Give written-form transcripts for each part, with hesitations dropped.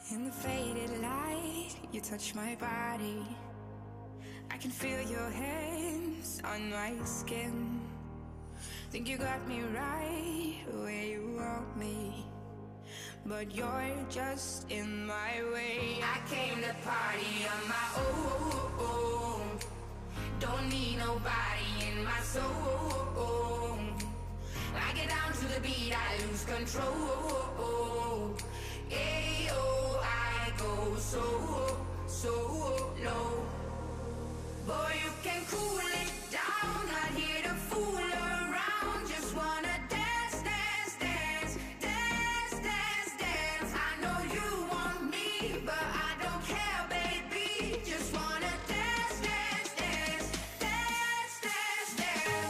In the faded light, you touch my body. I can feel your hands on my skin. Think you got me right where you want me, but you're just in my way. I came to party on my own. Don't need nobody in my soul. I get down to the beat, I lose control. Ayo, I go so low. Boy, you can cool it down, not here to fool around. Just wanna dance, dance, dance, dance, dance, dance. I know you want me, but I don't care, baby. Just wanna dance, dance, dance, dance, dance, dance.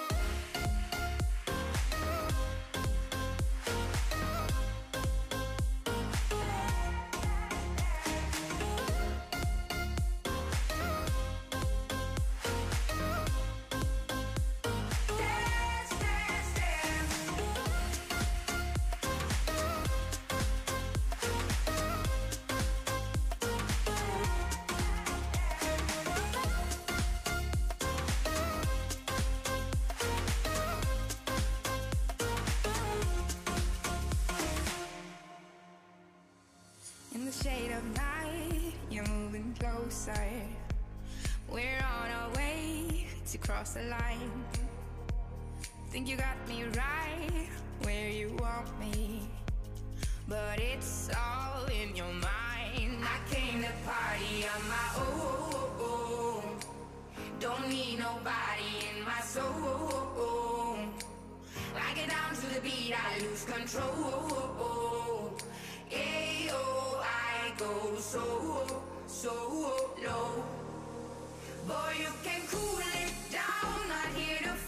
In the shade of night, you're moving closer. We're on our way to cross the line. Think you got me right where you want me, but it's all in your mind. I came to party on my own. Don't need nobody in my soul. I get down to the beat, I lose control. Ayo, I go so low. Boy, you can cool it down, not here to